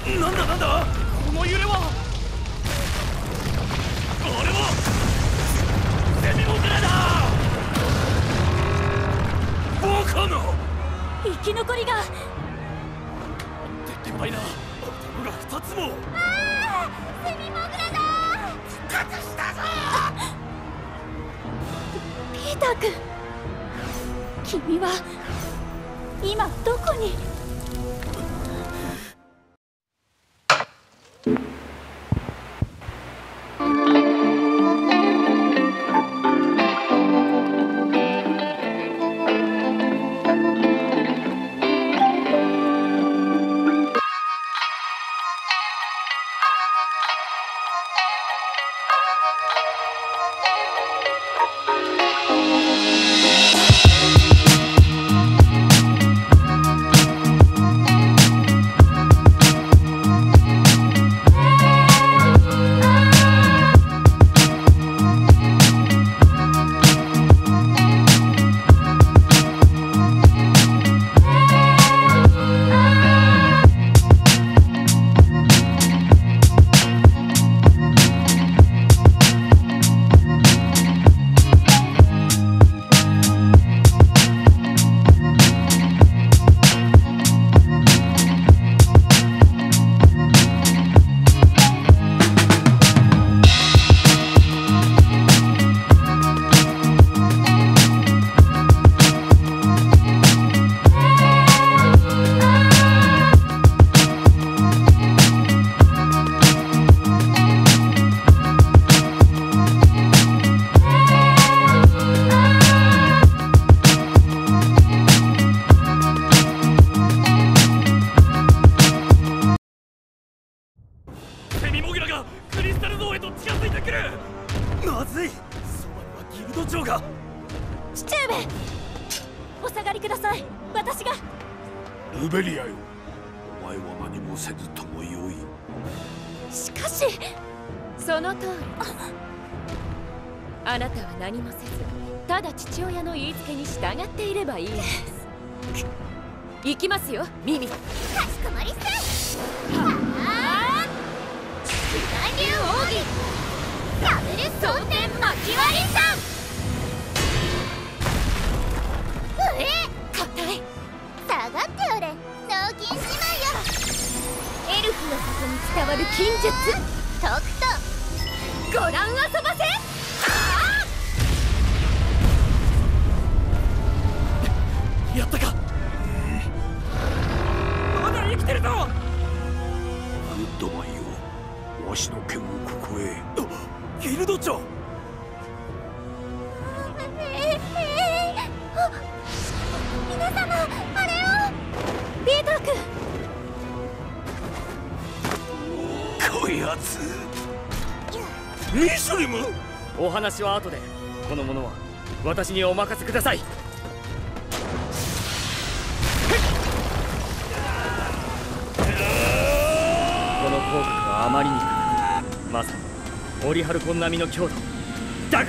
なんだなんだ、この揺れは。あれはセミモグラだ。バカな。 生き残りが。 でかいな、頭が2つも。 セミモグラだ。 復活したぞ。 ピーター君、君は今どこに。 まずい、そばにはギルド長が。 父上、お下がりください。私が。 ルベリアよ、お前は何もせずともよい。 しかし、 その通り。あなたは何もせず、ただ父親の言いつけに従っていればいいのです。行きますよ、ミミ。かしこまりっす。はあ、九大流奥義ダブル蒼天巻き割りさん。硬い。下がっておれ、脳筋姉妹よ。エルフの里に伝わる禁術、とくとご覧あそばせ。 やったか。まだ生きてるぞ。 グッドマンよ、わしの剣をここへ。 ギルド長。 皆様、あれを。ピーター君。 こやつミスリム。 お話は後で。この者は私にお任せください。この口角はあまりに高く、まさにオリハルコン並みの強度だが、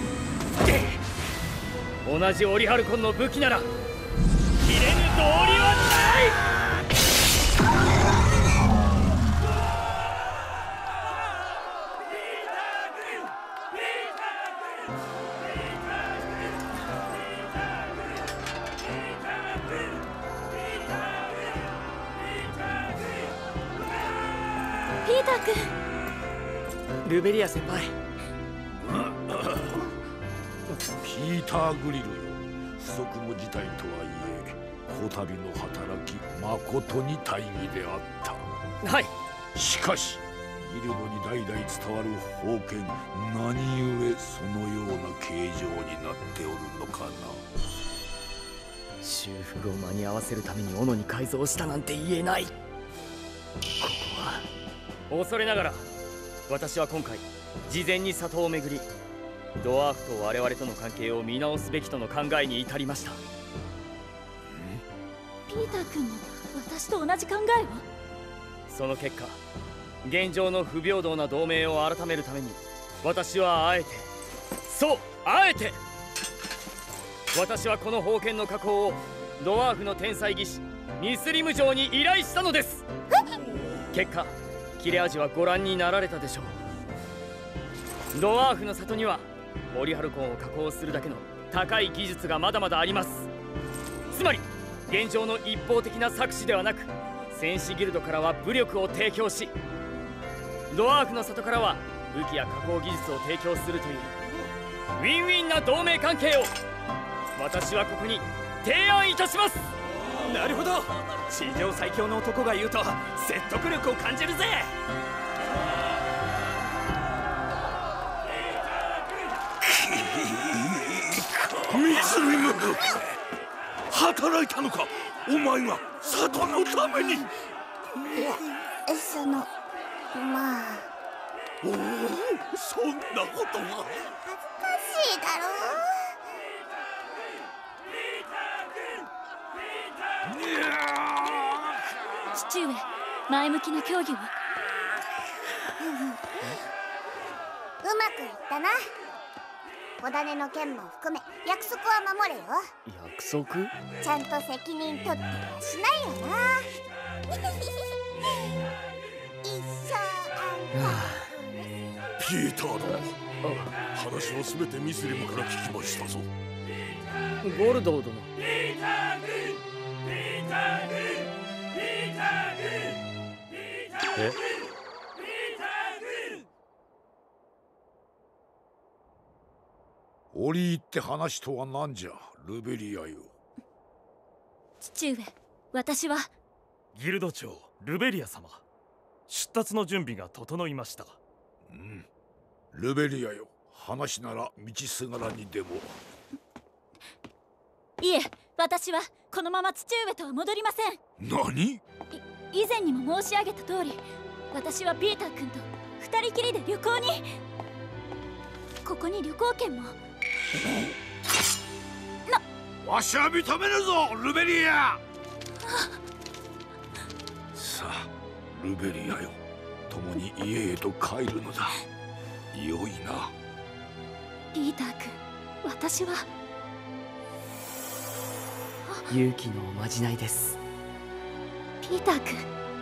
同じオリハルコンの武器なら切れぬ道理はない。 ピーター君。 ルベリア先輩。 ピーター・グリルよ、不測の事態とはいえこたびの働き誠に大義であった。 はい。 しかしギルドに代々伝わる宝剣、何故そのような形状になっておるのかな。 修復を間に合わせるために斧に改造したなんて言えない。ここは恐れながら、私は今回事前に里を巡り、ドワーフと我々との関係を見直すべきとの考えに至りました。 ピーター君も私と同じ考えを。 その結果、現状の不平等な同盟を改めるために、私はあえて、そうあえて私はこの宝剣の加工をドワーフの天才技師ミスリム嬢に依頼したのです。 結果切れ味はご覧になられたでしょう。ドワーフの里にはオリハルコンを加工するだけの高い技術がまだまだあります。つまり現状の一方的な搾取ではなく、戦士ギルドからは武力を提供し、ドワーフの里からは武器や加工技術を提供するというウィンウィンな同盟関係を私はここに提案いたします。 なるほど、地上最強の男が言うと説得力を感じるぜ。 ミスリム、働いたのかお前が里のために。 いや、まあ、 おお、そんなことが。 恥ずかしいだろ。 父上、前向きな協議を。 うまくいったな。小種の件も含め約束は守れよ。 約束？ ちゃんと責任取ってはしないよな。一生あんたピーター殿、話はすべてミスリムから聞きましたぞ。 ゴルドー殿。え？ 折り入って話とは何じゃ、ルベリアよ。 父上、私は。 ギルド長ルベリア様、出立の準備が整いました。 ルベリアよ、話なら道すがらにでも。 いえ、私はこのまま父上とは戻りません。 何？ 以前にも申し上げた通り、私はピーター君と二人きりで旅行に。ここに旅行券も。 わしは認めるぞ、ルベリア。さあ、ルベリアよ、共に家へと帰るのだ。よいな。 ピーター君、私は。 勇気のおまじないです。 ピーター君、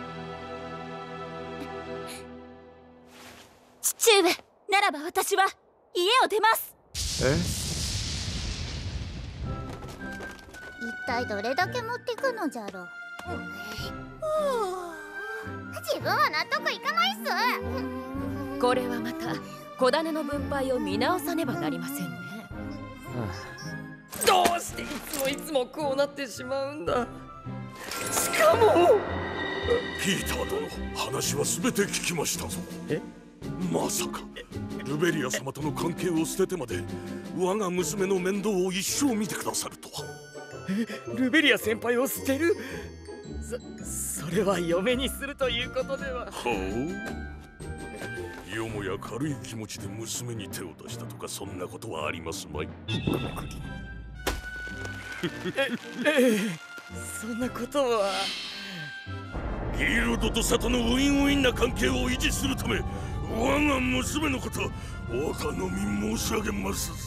父上ならば私は家を出ます。 一体どれだけ持ってくのじゃろう。自分は納得いかないっす。 これはまた小種の分配を見直さねばなりませんね。どうしていつもこうなってしまうんだ。しかもピーター殿、話は全て聞きましたぞ。まさかルベリア様との関係を捨ててまで我が娘の面倒を一生見てくださるとは。 ルベリア先輩を捨てる？それは嫁にするということでは。 ほう、よもや軽い気持ちで娘に手を出したとか、そんなことはありますまい？ そんなことは。 ギルドと里のウィンウィンな関係を維持するため、我が娘のことお頼み申し上げますぞ。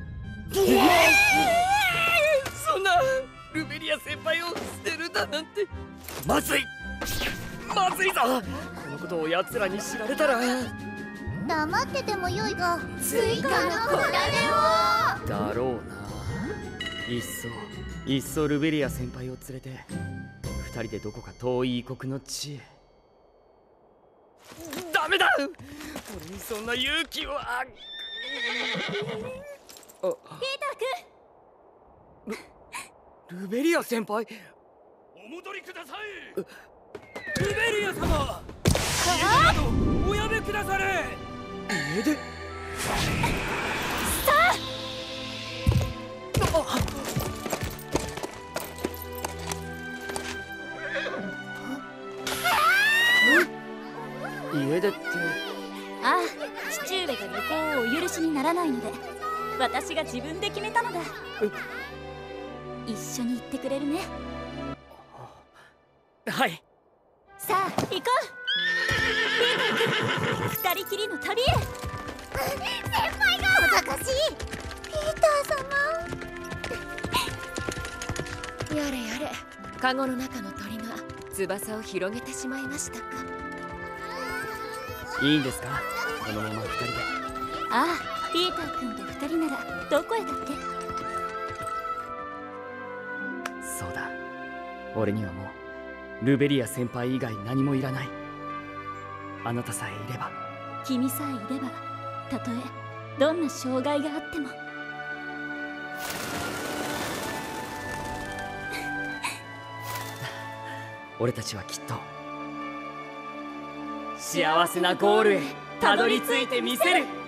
そんなルベリア先輩を捨てるだなんてまずいまずいぞ。このことを奴らに知られたら。 黙っててもよいが追加の小種を。 だろうな。いっそルベリア先輩を連れて二人でどこか遠い異国の地へ。ダメだ、俺にそんな勇気は。 ピーター君、 ルベリア先輩、 お戻りください。ルベリア様、おやめくだされ。 家出。家出って。 ああ、父上が旅行をお許しにならないので私が自分で決めたのだ。一緒に行ってくれるね。 はい。 さあ行こう。ピーター君、二人きりの旅へ。 先輩が小賢しい。ピーター様。 やれやれ、カゴの中の鳥が翼を広げてしまいましたか。 いいんですか、このまま2人で。 ああ、ピーター君と2人ならどこへだって。 そうだ、俺にはもうルベリア先輩以外何もいらない。あなたさえいれば。 君さえいれば、たとえどんな障害があっても。 俺たちはきっと幸せなゴールへたどり着いてみせる。